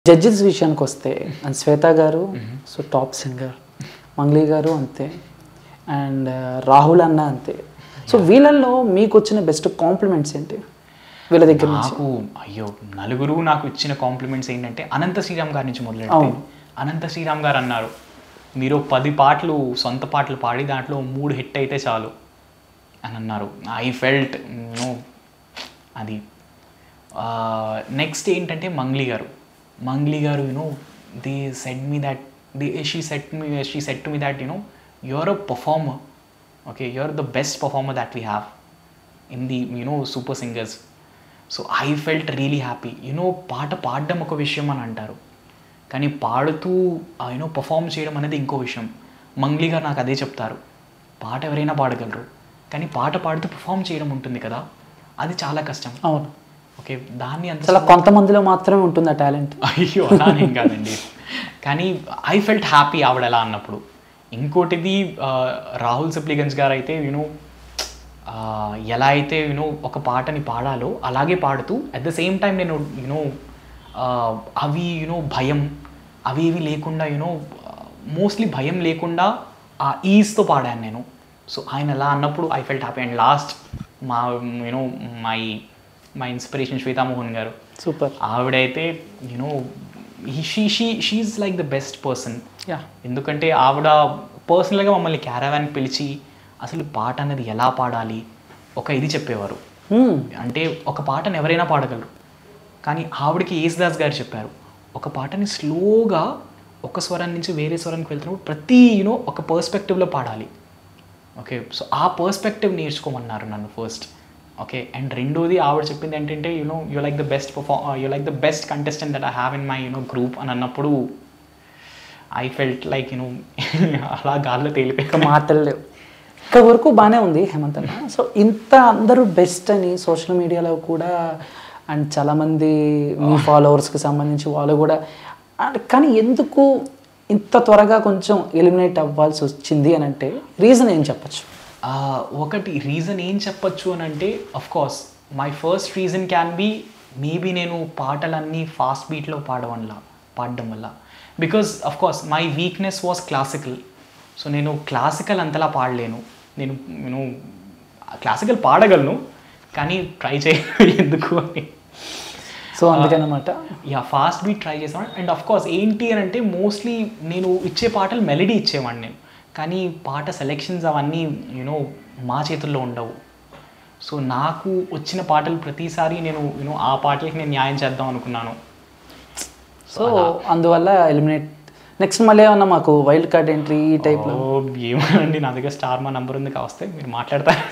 Judges విషయానికి వస్తే and శ్వేత గారు సో టాప్ సింగర్, మంగ్లీ గారు అంతే, అండ్ రాహుల్ అన్న అంతే. సో వీళ్ళల్లో మీకు వచ్చిన బెస్ట్ కాంప్లిమెంట్స్ ఏంటి వీళ్ళ దగ్గర నుంచి? అయ్యో నలుగురు నాకు ఇచ్చిన కాంప్లిమెంట్స్ ఏంటంటే అనంత శ్రీరామ్ గారి నుంచి మొదలెడితే అనంత శ్రీరామ్ గారు అన్నారు, మీరు 10 పాటలు సొంత పాటలు పాడి దాంట్లో 3 హిట్ అయితే చాలు అని అన్నారు. ఐ ఫెల్ట్ అది. నెక్స్ట్ ఏంటంటే మంగ్లీ గారు they said me that she said to me that you're a performer, okay, you're the best performer that we have in the super singers. So I felt really happy. పాట పాడడం ఒక విషయం అని అంటారు, కానీ పాడుతూ పర్ఫామ్ చేయడం అనేది ఇంకో విషయం. మంగ్లీ గారు నాకు అదే చెప్తారు, పాట ఎవరైనా పాడగలరు, కానీ పాట పాడుతూ పర్ఫామ్ చేయడం ఉంటుంది కదా, అది చాలా కష్టం. అవును, ఓకే, దాన్ని అంత చాలా కొంతమందిలో మాత్రమే ఉంటుంది ఆ టాలెంట్. అయ్యో అలానేం కాదండి, కానీ ఐ ఫెల్ట్ హ్యాపీ ఆవిడ ఎలా అన్నప్పుడు. ఇంకోటిది రాహుల్ సిప్లిగంజ్ గారు అయితే ఎలా అయితే ఒక పాటని పాడాలో అలాగే పాడుతూ అట్ ద సేమ్ టైం నేను అవి భయం అవి ఇవి లేకుండా మోస్ట్లీ భయం లేకుండా ఆ ఈజ్తో పాడాను నేను. సో ఆయన ఎలా అన్నప్పుడు I felt happy. And last my inspiration Shweta Mohan garu, super. ఆవిడైతే she's like the best person. ఎందుకంటే ఆవిడ పర్సనల్గా మమ్మల్ని క్యారవాన్ పిలిచి అసలు పాట అనేది ఎలా పాడాలి ఒక ఇది చెప్పేవారు. అంటే ఒక పాటను ఎవరైనా పాడగలరు, కానీ ఆవిడకి యేసుదాస్ గారు చెప్పారు, ఒక పాటని స్లోగా ఒక స్వరం నుంచి వేరే స్వరానికి వెళ్తున్నప్పుడు ప్రతి ఒక పర్స్పెక్టివ్లో పాడాలి. ఓకే, సో ఆ పర్స్పెక్టివ్ నేర్చుకోమన్నారు నన్ను ఫస్ట్. ఓకే, అండ్ రెండోది ఆవిడ చెప్పింది ఏంటంటే you like the best contestant that I have in my group అని అన్నప్పుడు ఐ ఫెల్ట్ లైక్ అలా గాల్లో తేలిపోయాక మాటలు లేవు. ఇక్కడ వరకు బాగానే ఉంది హేమంత్ అన్న. సో ఇంత అందరూ బెస్ట్ అని సోషల్ మీడియాలో కూడా అండ్ చాలామంది మీ ఫాలోవర్స్కి సంబంధించి వాళ్ళు కూడా, కానీ ఎందుకు ఇంత త్వరగా కొంచెం ఎలిమినేట్ అవ్వాల్సి వచ్చింది అని అంటే రీజన్ ఏం చెప్పచ్చు? ఒకటి రీజన్ ఏం చెప్పచ్చు అని అంటే, of course my first reason can be maybe నేను పాటలన్నీ ఫాస్ట్ బీట్లో పాడడం వల్ల. Because of course my weakness was classical. So నేను క్లాసికల్ అంతలా పాడలేను. నేను క్లాసికల్ పాడగలను, కానీ ట్రై చేయను ఎందుకు అని. సో అందుకనమాట ఫాస్ట్ బీట్ ట్రై చేసాను. అండ్ అఫ్కోర్స్ ఏంటి అని అంటే మోస్ట్లీ నేను ఇచ్చే పాటలు మెలడీ ఇచ్చేవాడిని నేను, కానీ పాట సెలెక్షన్స్ అవన్నీ మా చేతుల్లో ఉండవు. సో నాకు వచ్చిన పాటలు ప్రతిసారి నేను ఆ పాటలకి నేను న్యాయం చేద్దాం అనుకున్నాను. సో అందువల్ల ఎలిమినేట్. నెక్స్ట్ మళ్ళీ ఏమన్నా మాకు వైల్డ్ కార్డ్ ఎంట్రీ ఈ టైప్లో? ఏమోనండి, నా దగ్గర స్టార్ మా నంబర్ ఉంది, కావస్తే మీరు మాట్లాడతారు.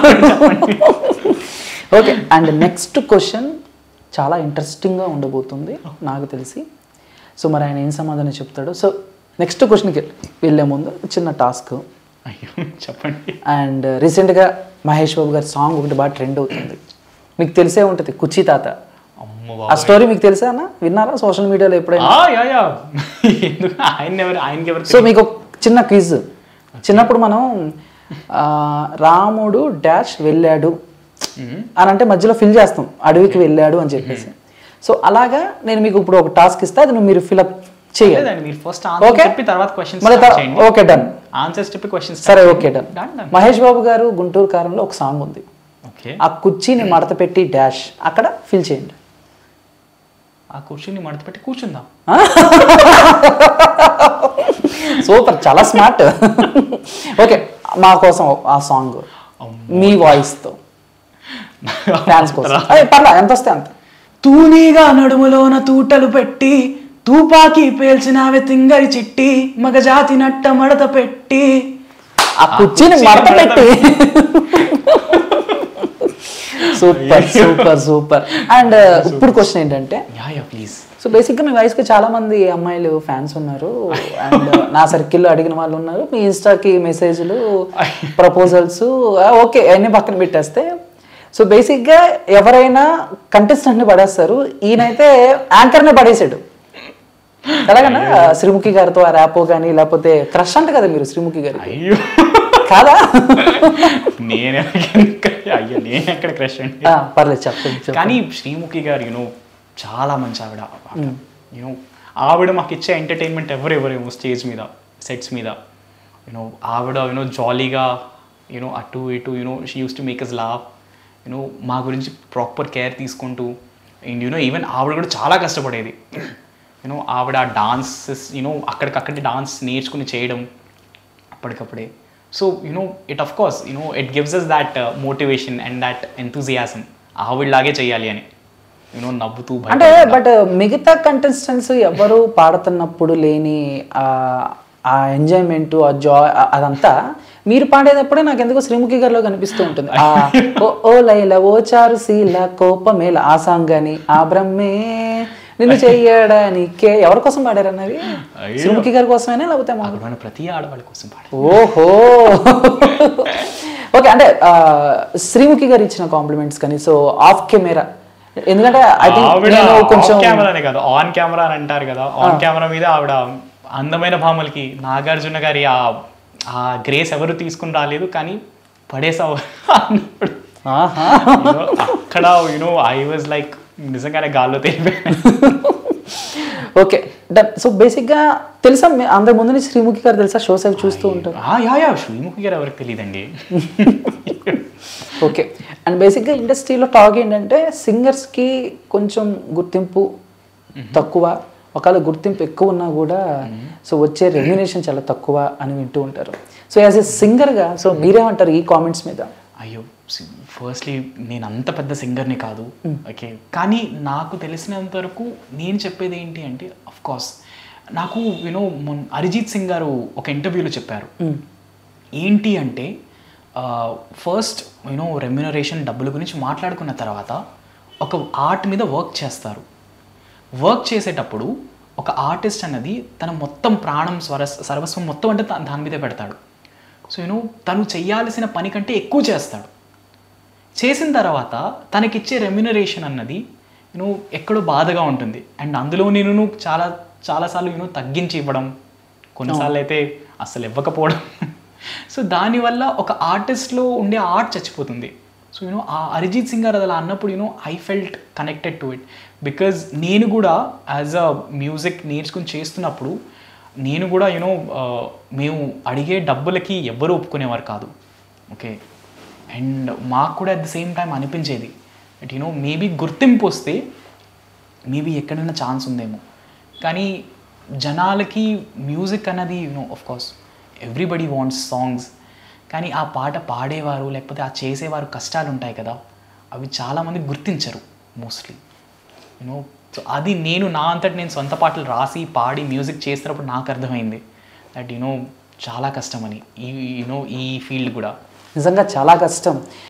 ఓకే, అండ్ నెక్స్ట్ క్వశ్చన్ చాలా ఇంట్రెస్టింగ్గా ఉండబోతుంది నాకు తెలిసి. సో మరి ఆయన ఏం సమాధానం చెప్తాడు. సో నెక్స్ట్ క్వశ్చన్కి వెళ్ళే ముందు చిన్న టాస్క్. అయ్యో చెప్పండి. అండ్ రీసెంట్గా మహేష్ బాబు గారి సాంగ్ ఒకటి బాగా ట్రెండ్ అవుతుంది, మీకు తెలిసే ఉంటుంది, కుర్చీ తాత. ఆ స్టోరీ మీకు తెలుసా అన్న? విన్నారా సోషల్ మీడియాలో ఎప్పుడైనా? సో మీకు చిన్న క్విజ్. చిన్నప్పుడు మనం రాముడు డాష్ వెళ్ళాడు అని అంటే మధ్యలో ఫిల్ చేస్తాం, అడవికి వెళ్ళాడు అని చెప్పేసి. సో అలాగా నేను మీకు ఇప్పుడు ఒక టాస్క్ ఇస్తా, అది మీరు ఫిల్అప్ చేయాలి. Okay done. సరే ఓకే డన్. మహేష్ బాబు గారు గుంటూరు కారంలో ఒక సాంగ్ ఉంది, ఆ కుర్చీని మడత పెట్టి డాష్ అక్కడ ఫిల్ చేయండి. ఆ కుర్చీని మడత పెట్టి కూర్చుందాం. సూపర్, చాలా స్మార్ట్. ఓకే, మా కోసం ఆ సాంగ్ మీ వాయిస్తో ఫ్యాన్స్ కోసం. పర్లా, ఎంత వస్తే అంత. తూనీగా నడుములోన తూటలు పెట్టి తూపాకి పేల్చినావే తింగరి చిట్టి మగజాతి నట్ట మడత పెట్టి ఆ కుర్చీని మడత పెట్టి. Super super super. అండ్ ఇప్పుడు క్వశ్చన్ ఏంటంటే, ప్లీజ్. సో బేసిక్గా మీ వాయిస్కి చాలా మంది అమ్మాయిలు ఫ్యాన్స్ ఉన్నారు, అండ్ నా సర్కిల్లో అడిగిన వాళ్ళు ఉన్నారు, మీ ఇన్స్టాకి మెసేజ్లు, ప్రపోజల్స్, ఓకే అన్నీ పక్కన పెట్టేస్తే. సో బేసిక్గా ఎవరైనా కంటెస్టెంట్ని పడేస్తారు, ఈయనైతే యాంకర్నే పడేసాడు. ఎలాగన్నా శ్రీముఖి గారితో ఆ ర్యాపో కానీ లేకపోతే క్రష్ అంట కదా మీరు శ్రీముఖి గారి? అయ్యో కాదా? నేను ఎక్కడ క్రష్ అండి. పర్లేదు చెప్పండి. కానీ శ్రీముఖి గారు చాలా మంచి ఆవిడ, యూనో ఆవిడ మాకు ఇచ్చే ఎంటర్టైన్మెంట్ ఎవరేమో స్టేజ్ మీద సెట్స్ మీద యూనో ఆవిడ జాలీగా అటు ఇటు she uses to make us laugh మా గురించి ప్రాపర్ కేర్ తీసుకుంటూ అండ్ ఈవెన్ ఆవిడ కూడా చాలా కష్టపడేది ఆవిడ డాన్సెస్ అక్కడికక్కడే డాన్స్ నేర్చుకుని చేయడం అప్పటికప్పుడే. So it of course it gives us that motivation and that enthusiasm ఆవిడలాగే చేయాలి అని నవ్వుతూ. అంటే బట్ మిగతా కంటెస్టెంట్స్ ఎవరు పాడుతున్నప్పుడు లేని ఆ ఎంజాయ్మెంట్, ఆ జాయ్, అదంతా మీరు పాడేటప్పుడే నాకు ఎందుకో శ్రీముఖి గారిలో కనిపిస్తూ ఉంటుంది. ఓ లైల ఓ చారు శీల కోపమేల ఆ సాంగ్ కానీ ఆ బ్రహ్మే నిన్ను చెయ్యడానికే ఎవరి కోసం పాడారన్నవి? శ్రీముఖి గారి కోసమేనా లేకపోతే ప్రతి ఆడవాళ్ళ కోసం పాడారు. ఓహో ఓకే. అంటే శ్రీముఖి గారు ఇచ్చిన కాంప్లిమెంట్స్ కానీ సో ఆఫ్ కెమెరా, ఎందుకంటే ఐ థింక్ కొంచెం కెమెరానే కదా ఆన్ కెమెరా అని అంటారు కదా, ఆన్ కెమెరా మీద ఆవిడ అందమైన భామలకి నాగార్జున గారి ఆ గ్రేస్ ఎవరు తీసుకుని రాలేదు కానీ పడేసావు అన్నప్పుడు అక్కడ ఐ వాజ్ లైక్ నిజంగానే గాల్లో తెలిపాను. Okay done. సో బేసిక్గా తెలుసా అందరి ముందు నుంచి శ్రీముఖి గారు తెలుసా? షోస్ అవి చూస్తూ ఉంటారు. శ్రీముఖి గారు ఎవరికి తెలియదండి. ఓకే. అండ్ బేసిక్గా ఇండస్ట్రీలో టాక్ ఏంటంటే సింగర్స్కి కొంచెం గుర్తింపు తక్కువ, ఒకవేళ గుర్తింపు ఎక్కువ ఉన్నా కూడా సో వచ్చే రెమ్యునేషన్ చాలా తక్కువ అని వింటూ ఉంటారు. సో యాజ్ ఎ సింగర్గా సో మీరేమంటారు ఈ కామెంట్స్ మీద? అయ్యో, ఫస్ట్లీ నేను అంత పెద్ద సింగర్ని కాదు, ఓకే, కానీ నాకు తెలిసినంత వరకు నేను చెప్పేది ఏంటి అంటే అఫ్ కోర్స్ నాకు అరిజిత్ సింగ్ గారు ఒక ఇంటర్వ్యూలో చెప్పారు ఏంటి అంటే ఫస్ట్ రెమ్యునరేషన్ డబ్బుల గురించి మాట్లాడుకున్న తర్వాత ఒక ఆర్ట్ మీద వర్క్ చేస్తారు. వర్క్ చేసేటప్పుడు ఒక ఆర్టిస్ట్ అన్నది తన మొత్తం ప్రాణం సర్వస్వం మొత్తం అంటే దాని మీదే పెడతాడు. సో తను చెయ్యాల్సిన పని కంటే ఎక్కువ చేస్తాడు. చేసిన తర్వాత తనకిచ్చే రెమ్యునరేషన్ అన్నది ఎక్కడో బాధగా ఉంటుంది. అండ్ అందులో నేను చాలాసార్లు తగ్గించి ఇవ్వడం, కొన్నిసార్లు అయితే అసలు ఇవ్వకపోవడం. సో దానివల్ల ఒక ఆర్టిస్ట్లో ఉండే ఆర్ట్ చచ్చిపోతుంది. సో ఆ అరిజిత్ సింగ్ గారు అలా అన్నప్పుడు I felt connected to it. Because నేను కూడా యాజ్ అ మ్యూజిక్ నేర్చుకుని చేస్తున్నప్పుడు నేను కూడా మేము అడిగే డబ్బులకి ఎవ్వరూ ఒప్పుకునేవారు కాదు, ఓకే. అండ్ మాకు కూడా అట్ ద సేమ్ టైం అనిపించేది దట్ మేబీ గుర్తింపు వస్తే మేబీ ఎక్కడైనా ఛాన్స్ ఉందేమో, కానీ జనాలకి మ్యూజిక్ అన్నది of course everybody wants songs, కానీ ఆ పాట పాడేవారు లేకపోతే ఆ చేసేవారు కష్టాలు ఉంటాయి కదా, అవి చాలామంది గుర్తించరు మోస్ట్లీ. సో అది నేను నా అంతటి నేను సొంత పాటలు రాసి పాడి మ్యూజిక్ చేస్తున్నప్పుడు నాకు అర్థమైంది దట్ చాలా కష్టమని ఈ ఫీల్డ్ కూడా నిజంగా చాలా కష్టం.